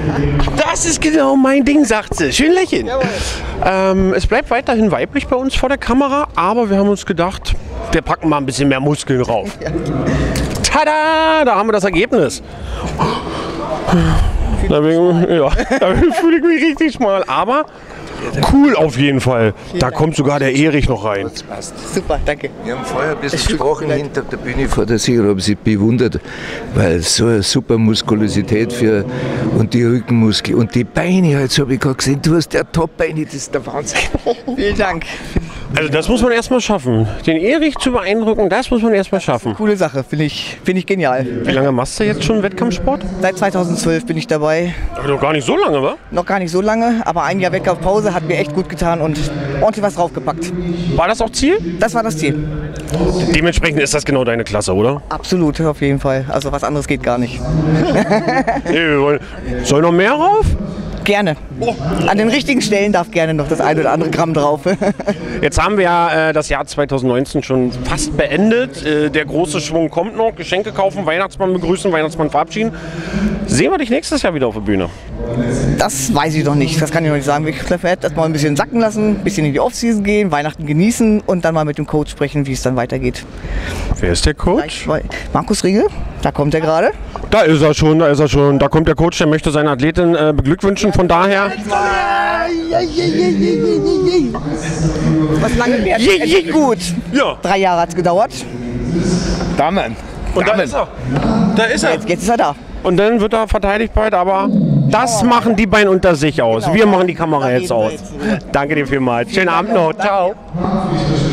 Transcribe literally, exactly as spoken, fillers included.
Das ist genau mein Ding, sagt sie. Schön lächeln. Ähm, es bleibt weiterhin weiblich bei uns vor der Kamera, aber wir haben uns gedacht, wir packen mal ein bisschen mehr Muskeln rauf. Ja. Tada! Da haben wir das Ergebnis. Da, bin, ja, da fühle ich mich richtig schmal, aber cool auf jeden Fall. Da kommt sogar der Erich noch rein. Super, danke. Wir haben vorher ein bisschen gesprochen hinter der Bühne vor der Sieger, habe sie bewundert, weil so eine super Muskulosität für und die Rückenmuskel und die Beine, jetzt habe ich gerade gesehen, du hast ja Top-Beine, das ist der Wahnsinn. Vielen Dank. Also das muss man erstmal schaffen. Den Erich zu beeindrucken, das muss man erstmal schaffen. Coole Sache, finde ich, find ich genial. Wie lange machst du jetzt schon Wettkampfsport? Seit zweitausendzwölf bin ich dabei. Aber doch gar nicht so lange, wa? Noch gar nicht so lange, aber ein Jahr Wettkampfpause hat mir echt gut getan und ordentlich was draufgepackt. War das auch Ziel? Das war das Ziel. Dementsprechend ist das genau deine Klasse, oder? Absolut, auf jeden Fall. Also was anderes geht gar nicht. Nee, wir wollen. Soll noch mehr rauf? Gerne. An den richtigen Stellen darf gerne noch das ein oder andere Gramm drauf. Jetzt haben wir ja äh, das Jahr zweitausendneunzehn schon fast beendet. Äh, der große Schwung kommt noch. Geschenke kaufen, Weihnachtsmann begrüßen, Weihnachtsmann verabschieden. Sehen wir dich nächstes Jahr wieder auf der Bühne? Das weiß ich noch nicht. Das kann ich noch nicht sagen. Ich werde das mal ein bisschen sacken lassen, ein bisschen in die Offseason gehen, Weihnachten genießen und dann mal mit dem Coach sprechen, wie es dann weitergeht. Wer ist der Coach? Markus Riegel, da kommt er gerade. Da ist er schon, da ist er schon. Da kommt der Coach, der möchte seine Athletin äh, beglückwünschen. Von daher. Was lange wäre? Je, je, gut. Ja. Drei Jahre hat es gedauert. Damen. Und Damen. da ist er. Da ist er. Jetzt, jetzt ist er da. Und dann wird er verteidigt bald, aber das machen die beiden unter sich aus. Wir machen die Kamera jetzt aus. Danke dir vielmals. Schönen Abend noch. Ciao.